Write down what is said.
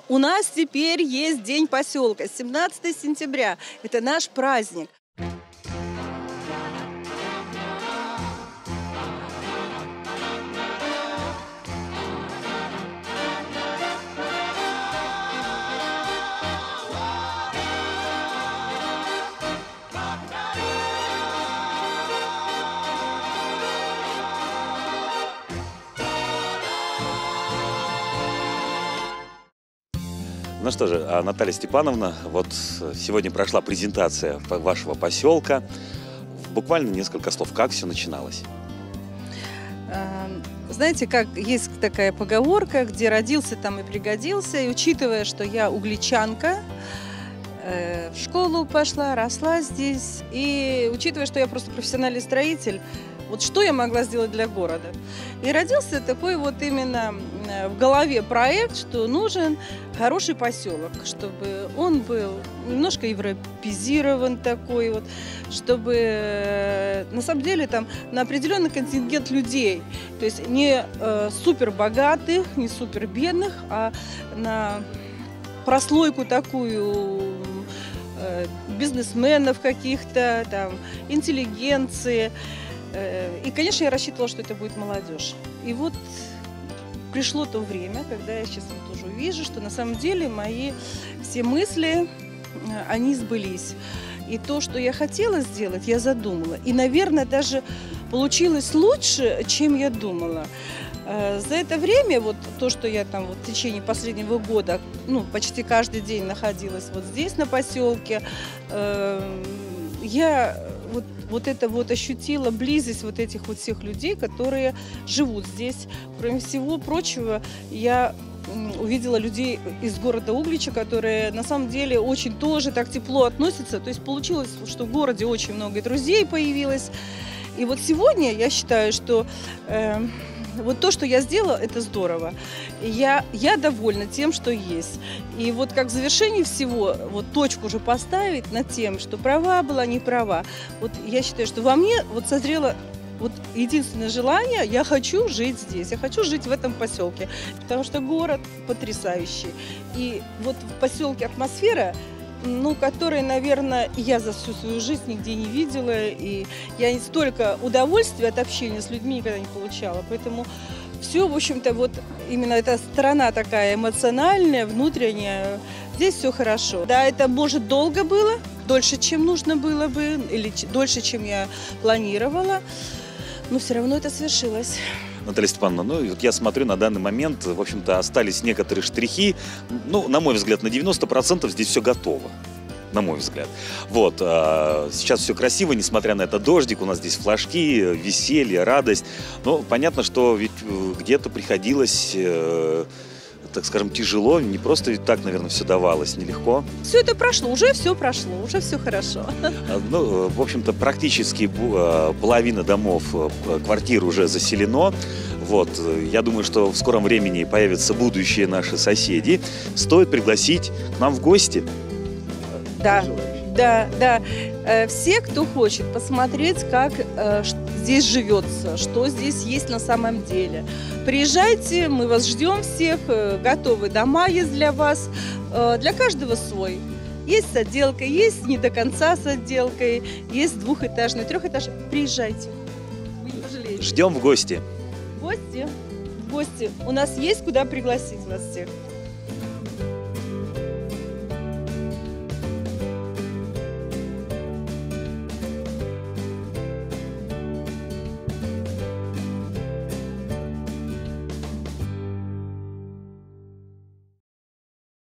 У нас теперь есть День поселка, 17 сентября. Это наш праздник. Ну что же, Наталья Степановна, вот сегодня прошла презентация вашего поселка. Буквально несколько слов, как все начиналось? Знаете, как есть такая поговорка, где родился, там и пригодился. И учитывая, что я угличанка, в школу пошла, росла здесь. И учитывая, что я просто профессиональный строитель, вот что я могла сделать для города? И родился такой вот именно в голове проект, что нужен хороший поселок, чтобы он был немножко европеизирован такой вот, чтобы на самом деле там на определенный контингент людей, то есть не супер богатых, не супер бедных, а на прослойку такую бизнесменов каких-то, там, интеллигенции. И, конечно, я рассчитывала, что это будет молодежь. И вот пришло то время, когда я сейчас тоже увижу, что на самом деле мои все мысли, они сбылись. И то, что я хотела сделать, я задумала. И, наверное, даже получилось лучше, чем я думала. За это время, вот то, что я там вот в течение последнего года, ну, почти каждый день находилась вот здесь, на поселке, я вот это вот ощутила близость вот этих вот всех людей, которые живут здесь. Кроме всего прочего, я увидела людей из города Углича, которые на самом деле очень тоже так тепло относятся. То есть получилось, что в городе очень много друзей появилось. И вот сегодня я считаю, что вот то, что я сделала, это здорово. Я довольна тем, что есть. И вот как в завершении всего, вот точку уже поставить над тем, что права была, не права. Вот я считаю, что во мне вот созрело вот единственное желание, я хочу жить здесь, я хочу жить в этом поселке. Потому что город потрясающий. И вот в поселке атмосфера, ну, которой, наверное, я за всю свою жизнь нигде не видела. И я столько удовольствия от общения с людьми никогда не получала. Поэтому все, в общем-то, вот именно эта сторона такая эмоциональная, внутренняя, здесь все хорошо. Да, это, может, долго было, дольше, чем нужно было бы, или дольше, чем я планировала, но все равно это свершилось. Наталья Степановна, ну, вот я смотрю, на данный момент, в общем-то, остались некоторые штрихи. Ну, на мой взгляд, на 90% здесь все готово. На мой взгляд. Вот, сейчас все красиво, несмотря на это дождик, у нас здесь флажки, веселье, радость. Но понятно, что ведь где-то приходилось, так скажем, тяжело, не просто ведь так, наверное, все давалось, нелегко. Все это прошло, уже все хорошо. Ну, в общем-то, практически половина домов, квартир уже заселено. Вот, я думаю, что в скором времени появятся будущие наши соседи. Стоит пригласить к нам в гости. Да. Все, кто хочет посмотреть, как здесь живется, что здесь есть на самом деле. Приезжайте, мы вас ждем всех, готовы дома есть для вас, для каждого свой. Есть с отделкой, есть не до конца с отделкой, есть двухэтажный, трехэтажный. Приезжайте, вы не пожалеете. Ждем в гости. В гости. У нас есть куда пригласить вас всех.